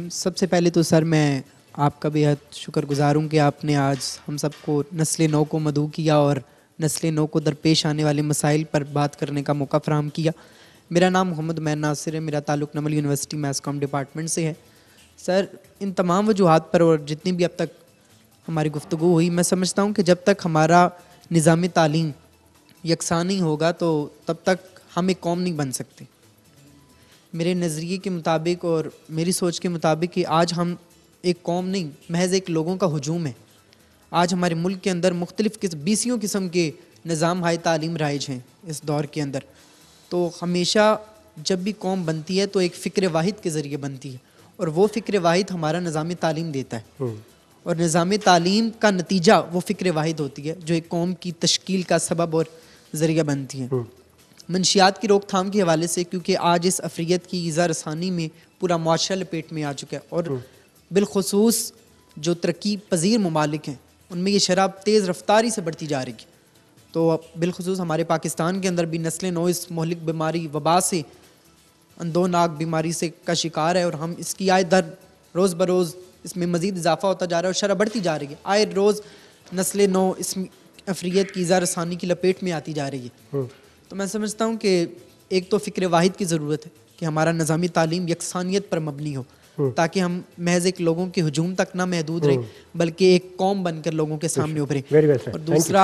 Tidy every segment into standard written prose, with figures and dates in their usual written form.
सबसे पहले तो सर मैं आपका बेहद शुक्रगुजार हूँ कि आपने आज हम सबको नस्ल नौ को मदऊ किया और नस्ल नौ को दरपेश आने वाले मसाइल पर बात करने का मौका फराहम किया। मेरा नाम मोहम्मद उमैर नासिर है, मेरा ताल्लुक़ Namal university maths com department से है। सर इन तमाम वजूहात पर और जितनी भी अब तक हमारी गुफ्तगू हुई, मैं समझता हूँ कि जब तक हमारा निज़ाम तालीम यकसा नहीं होगा तो तब तक हम एक कौम नहीं बन सकते। मेरे नज़रिए के मुताबिक और मेरी सोच के मुताबिक कि आज हम एक कौम नहीं, महज एक लोगों का हुजूम है। आज हमारे मुल्क के अंदर मुख्तलिफ़ 20 किस्म के निज़ाम हाई तालीम राइज हैं इस दौर के अंदर। तो हमेशा जब भी कौम बनती है तो एक फ़िक्र वाहिद के ज़रिए बनती है और वो फ़िक्र वाहिद हमारा निज़ाम तालीम देता है और निज़ाम तालीम का नतीजा वो फ़िक्र वाहिद होती है जो एक कौम की तश्कील का सबब और ज़रिया बनती है। मंशियात की रोकथाम के हवाले से, क्योंकि आज इस अफरीत की ईज़ा रसानी में पूरा मुआशरा लपेट में आ चुका है और बिलखुसूस जो तरक्की पजीर ममालिक हैं उनमें ये शराब तेज़ रफ्तारी से बढ़ती जा रही है। तो बिलखुसूस हमारे पाकिस्तान के अंदर भी नस्ल नौ इस मोहलिक बीमारी वबा से, अंदोनाक बीमारी से का शिकार है और हम इसकी आए दर रोज़ बरोज़ इसमें मज़ीद इजाफा होता जा रहा है और शरह बढ़ती जा रही है। आए रोज़ नस्ल नौ इस अफरीत की ईज़ा रसानी की लपेट में आती जा रही है। तो मैं समझता हूँ कि एक तो फ़िक्र वाहिद की ज़रूरत है कि हमारा निज़ामी तालीम यकसानियत पर मबनी हो ताकि हम महज एक लोगों के हुजूम तक ना महदूद रहें बल्कि एक कौम बनकर लोगों के सामने उभरें। और दूसरा,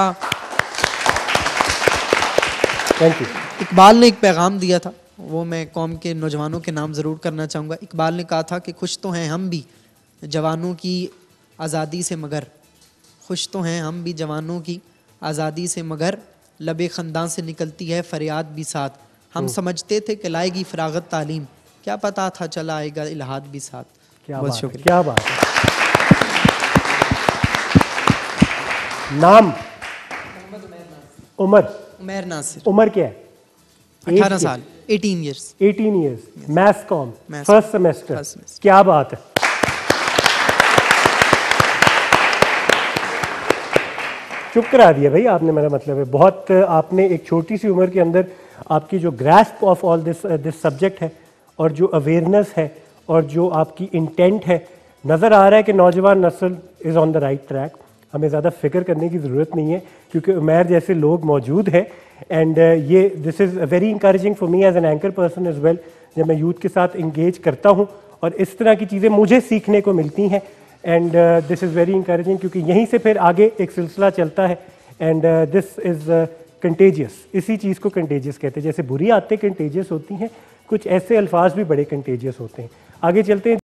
इकबाल ने एक पैगाम दिया था, वो मैं कौम के नौजवानों के नाम ज़रूर करना चाहूँगा। इकबाल ने कहा था कि खुश तो हैं हम भी जवानों की आज़ादी से मगर, खुश तो हैं हम भी जवानों की आज़ादी से मगर, लबे खंदान से निकलती है फरियाद भी साथ। हम समझते थे कि लाएगी फरागत तालीम, क्या पता था चला आएगा इल्हाद भी साथ। क्या बात है, क्या बात है। नाम उमैर नासिर। उम्र क्या है? 18 साल, 18 years. 18 years, maths com, first semester. क्या बात है। चुप करा दिया भाई आपने, मेरा मतलब है बहुत आपने एक छोटी सी उम्र के अंदर आपकी जो grasp of all this subject है और जो अवेयरनेस है और जो आपकी इंटेंट है, नज़र आ रहा है कि नौजवान नस्ल is on the right track. हमें ज़्यादा फिक्र करने की ज़रूरत नहीं है क्योंकि उमैर जैसे लोग मौजूद हैं। एंड ये this is very encouraging for me as an anchor person as well. जब मैं यूथ के साथ इंगेज करता हूँ और इस तरह की चीज़ें मुझे सीखने को मिलती हैं, and this is very encouraging क्योंकि यहीं से फिर आगे एक सिलसिला चलता है। And this is contagious. इसी चीज़ को कंटेजियस कहते हैं। जैसे बुरी आदतें कंटेजियस होती हैं, कुछ ऐसे अल्फाज भी बड़े कंटेजियस होते हैं। आगे चलते हैं।